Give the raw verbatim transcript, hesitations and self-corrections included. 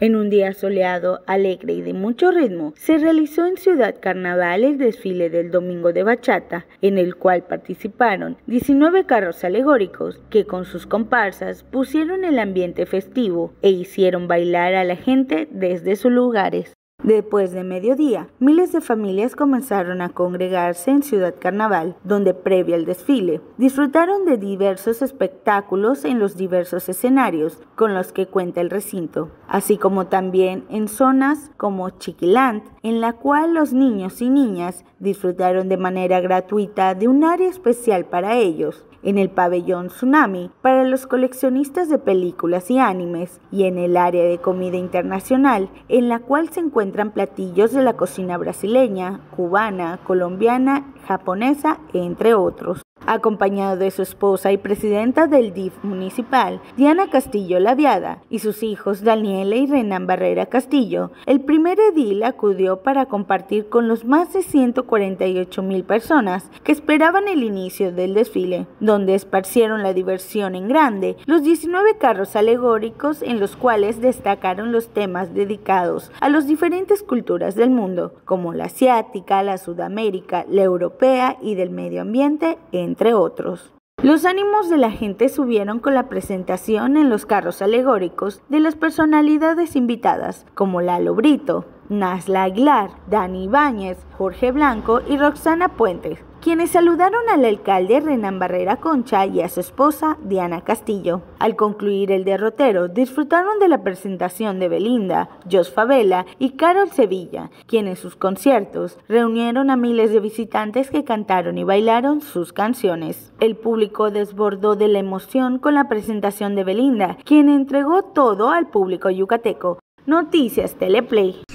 En un día soleado, alegre y de mucho ritmo, se realizó en Ciudad Carnaval el desfile del Domingo de Bachata, en el cual participaron diecinueve carros alegóricos que con sus comparsas pusieron el ambiente festivo e hicieron bailar a la gente desde sus lugares. Después de mediodía, miles de familias comenzaron a congregarse en Ciudad Carnaval, donde previo al desfile, disfrutaron de diversos espectáculos en los diversos escenarios con los que cuenta el recinto, así como también en zonas como Chiquiland, en la cual los niños y niñas disfrutaron de manera gratuita de un área especial para ellos, en el pabellón Tsunami para los coleccionistas de películas y animes, y en el área de comida internacional, en la cual se encuentran platillos de la cocina brasileña, cubana, colombiana, japonesa, entre otros. Acompañado de su esposa y presidenta del D I F municipal, Diana Castillo Laviada, y sus hijos Daniela y Renan Barrera Castillo, el primer edil acudió para compartir con los más de ciento cuarenta y ocho mil personas que esperaban el inicio del desfile, donde esparcieron la diversión en grande, los diecinueve carros alegóricos en los cuales destacaron los temas dedicados a las diferentes culturas del mundo, como la asiática, la sudamérica, la europea y del medio ambiente, entre entre otros. Los ánimos de la gente subieron con la presentación en los carros alegóricos de las personalidades invitadas, como Lalo Brito, Nasla Aguilar, Dani Ibáñez, Jorge Blanco y Roxana Puentes, quienes saludaron al alcalde Renan Barrera Concha y a su esposa Diana Castillo. Al concluir el derrotero, disfrutaron de la presentación de Belinda, Jos Favela y Carol Sevilla, quienes en sus conciertos reunieron a miles de visitantes que cantaron y bailaron sus canciones. El público desbordó de la emoción con la presentación de Belinda, quien entregó todo al público yucateco. Noticias Teleplay.